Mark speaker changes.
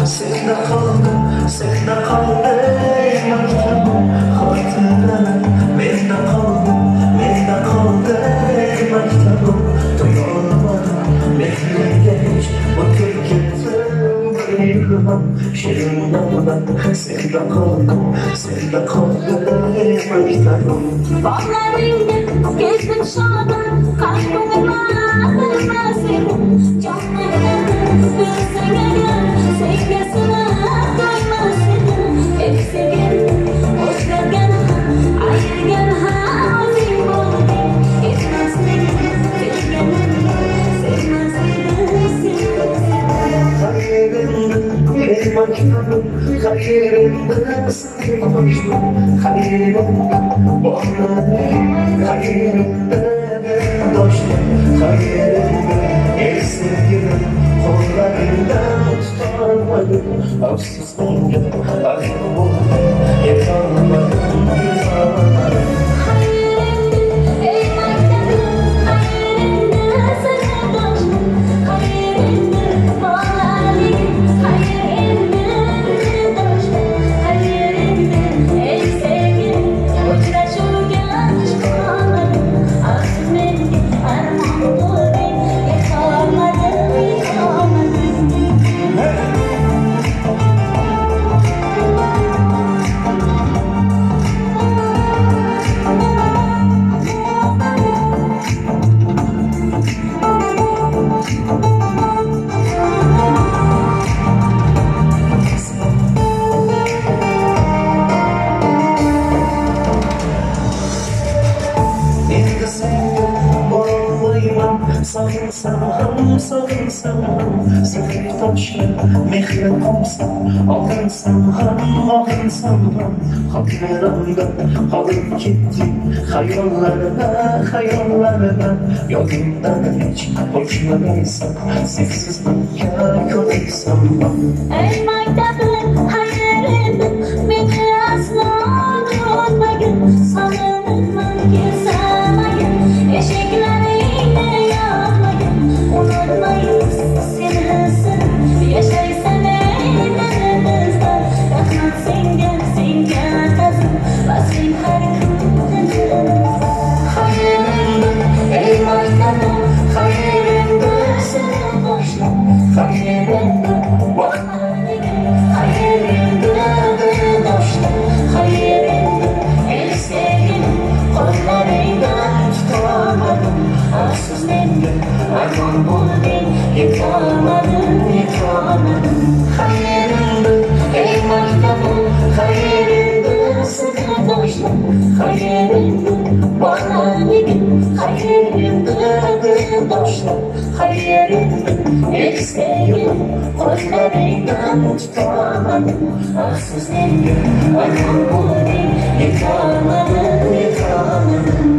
Speaker 1: Sende kaldım, sende kaldım Maktabım, hatıralar Mende kaldım, mende kaldı Maktabım, duyulmadım Mehri geç, bu Türkiye'de yıkılan Şirin dağlar Sende kaldım, sende kaldım Maktabım.
Speaker 2: Bağlarında gezdim şadan Kalbime kırmasın Canlarım gözlerine Sevgisine doymasın Hep sevgilim hoş geldin Ayırgen hazin oldum Etmezsin sevgilim Sevmezsin
Speaker 1: Hayırımda bir maktabım Hayırımda sarhoşum Hayırımda bu anlarım Hayırımda bir dostum Hayırımda el sevgilim Kollarından tutamadım Aksız oldu, aklım oldu Yıkanmadım, yıkanmadım Sarılsam, sevip taşlı mehret olsam Alınsam, alınsam Hatıramda kalıp gitti Hayallarına Yolumdan hiç hoşlanırsam Sessizlikle koruysam
Speaker 2: Ey maktabım, hayırım Beni asla unutmayın Sanırım ki samayın Eşeklerine yapmayın Unutmayın seni hızın Yaşaysan eğlenimizden Rahmat sen tazım Basayım her kutlarımızda
Speaker 1: Hayırımda ey maktabım Hayırımda sana başla Hayırımda Hayırımda dostum Hayırımda el sevgilim Kollarından tutamadım Arsız mendil armağan buldum Yıkamadım Hayırımda ey maktabım Hayırımda sana dostum Hayırımda dostum Hayırımda el sevgilim Kollarından tutamadım Arsız mendil armağan buldum Yıkamadım